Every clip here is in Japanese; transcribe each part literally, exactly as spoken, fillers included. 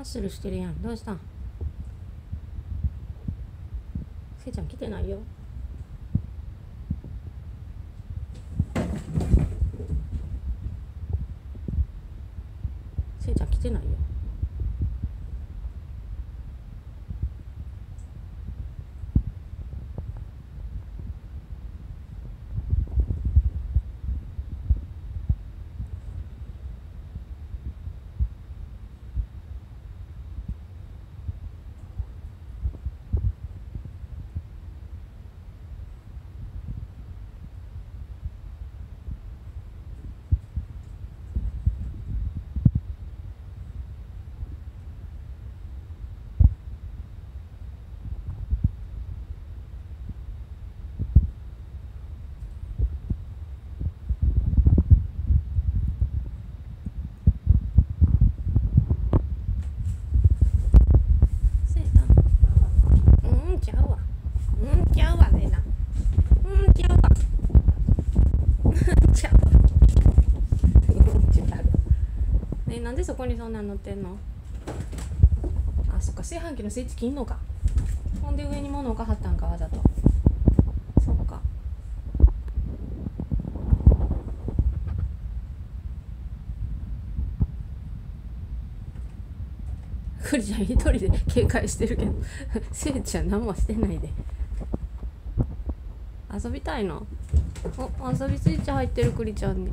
スルしてるやん。どうしたん？せいちゃん来てないよ。せいちゃん来てないよ。なんでそこにそんなん乗ってんの？あ、そっか、炊飯器のスイッチ切んのか。ほんで上に物置かはったんか、わざと。そっか。クリちゃん一人で警戒してるけどせいちゃん何もしてないで。遊びたいの？お、遊びスイッチ入ってるクリちゃんに。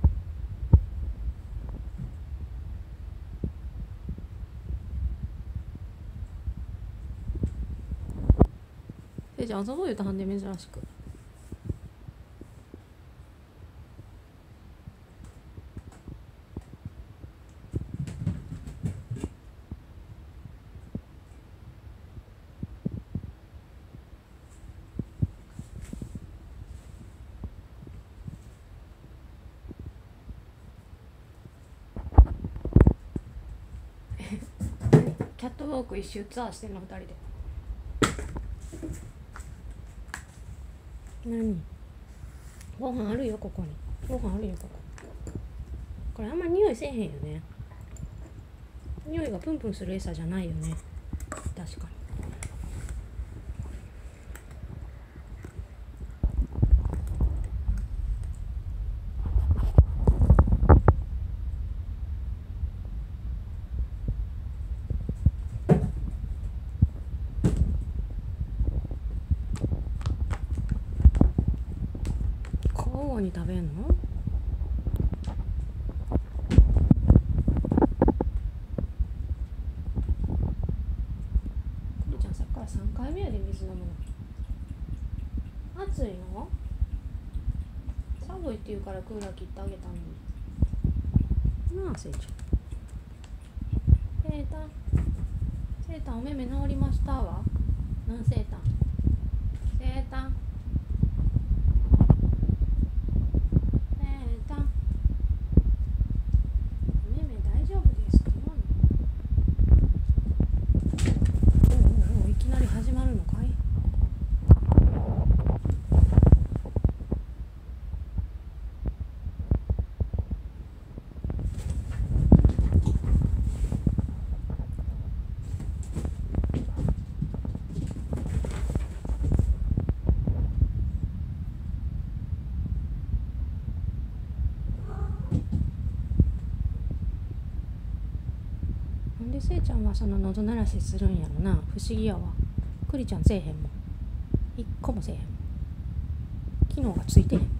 せいちゃん遊ぼう言うたはんで、珍しく。キャットウォーク一周ツアーしてんの、ふたりで。何？ご飯あるよ、ここに。ご飯あるよ、ここ。これあんま匂いせえへんよね。匂いがプンプンする餌じゃないよね。確かに。交互に食べんの？クリちゃんさっきからさんかいめやで水飲むの。暑いの？寒いって言うからクーラー切ってあげたのに。なあ、せいちゃん。せいたん。せいたん、お目目治りましたわ。なあ、せいたん。せいたん。なんでせいちゃんはその喉鳴らしするんやろな。不思議やわ。クリちゃんせえへんもん。一個もせえへんもん。機能がついてへん。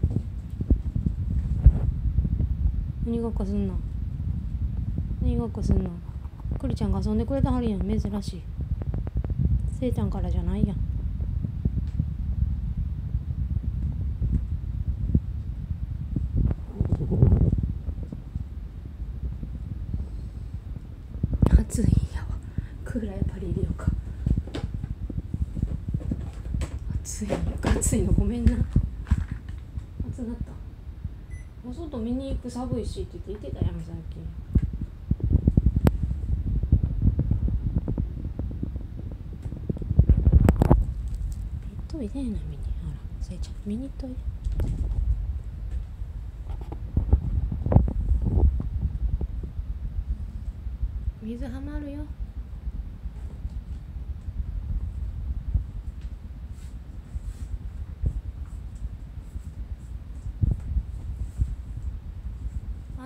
何ごっこすんの？何ごっこすんの？クリちゃんが遊んでくれたはるやん。珍しい。せいちゃんからじゃないやん。暑いんやわ。クーラーやっぱり入れようか。暑い暑いのごめんな。暑なった。お外見に行く、寒いしって言って言ってたやん、最近。行っといでな、見に。ほら、せいちゃん見に行っといで。水はまるよ。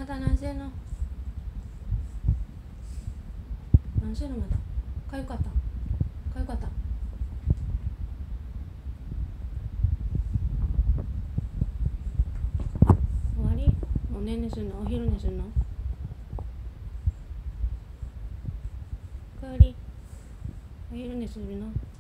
た何してんの何してんのまたかゆかったかゆかった終わりもうねんねすんのお昼寝すんのかわりお昼寝するの